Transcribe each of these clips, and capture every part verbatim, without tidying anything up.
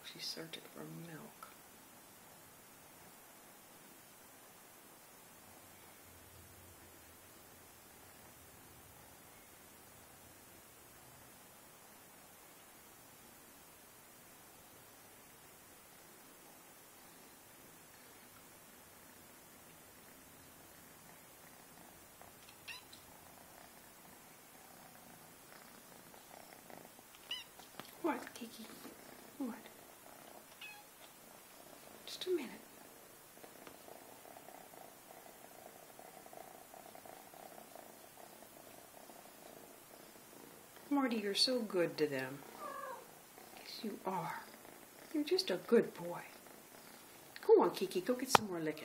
She's searching for milk. What, Kiki? What? Just a minute. Marty, you're so good to them. Yes, you are. You're just a good boy. Go on, Kiki, go get some more licking.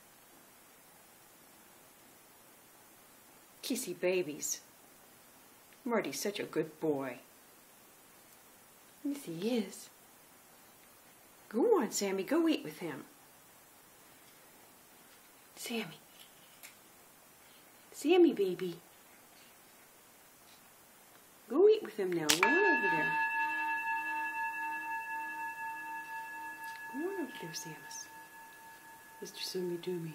Kissy babies. Marty's such a good boy. Yes, he is. Go on, Sammy, go eat with him. Sammy. Sammy, baby. Go eat with him now. Go on over there. Go on over there, Samus. Mister Sammy Doomy.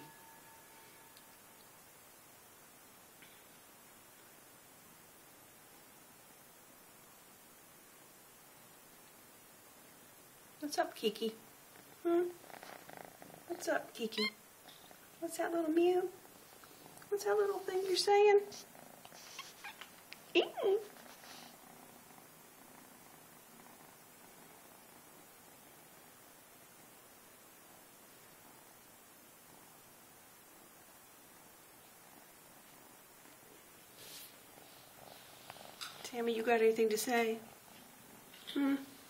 What's up, Kiki? Hmm? What's up, Kiki? What's that little mew? What's that little thing you're saying? Eating. Tammy, you got anything to say? Hmm?